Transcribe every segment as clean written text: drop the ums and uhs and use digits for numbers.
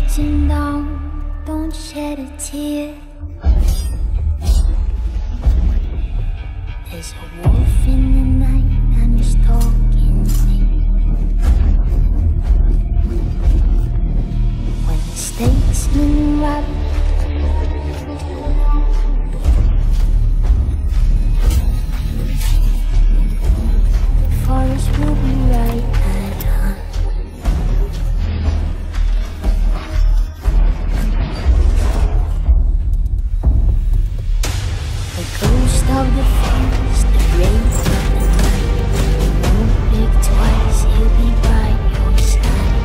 Quieten down, don't shed a tear. There's a wolf in the night and he's talking to me. When the statesman arrives, the forest will be right at hand. The ghost of the forest, the wraith of the night, won't think twice, he'll be by your side.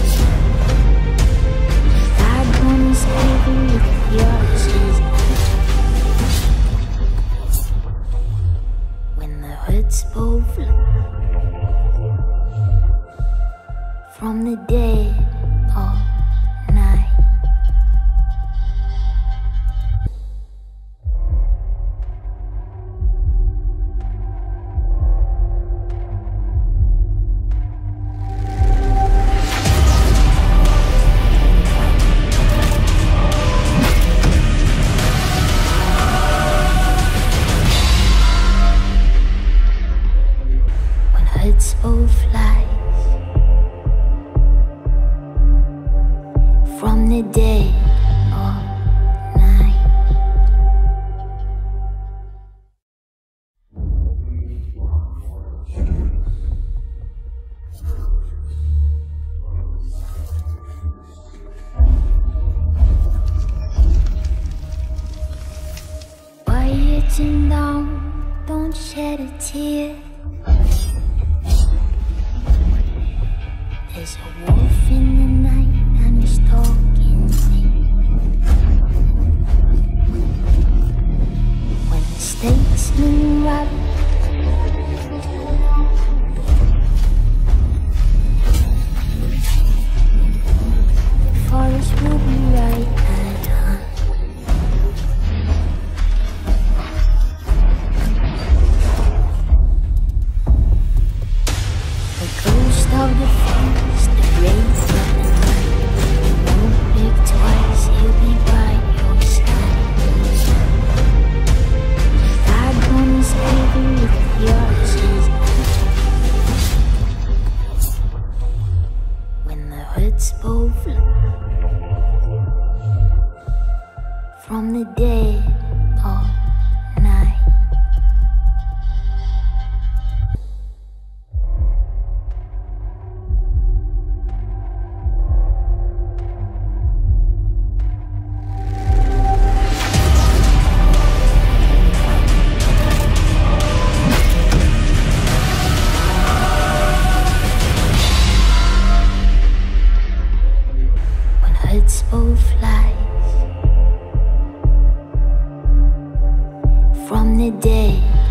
Flag on his heavy with yours is when the hoods both look from the dead of night. Hoods both flies from the dead of night. Quieten down, don't shed a tear. There's a wolf in the night and he's talking to me. When the statesman arrives, the forest will be right at hand. The ghost of the forest, the wraith of the night, won't think twice, he'll be by your side. Flag on his heavy with yours is when the hoods both look from the dead of night. Hoods both flies from the dead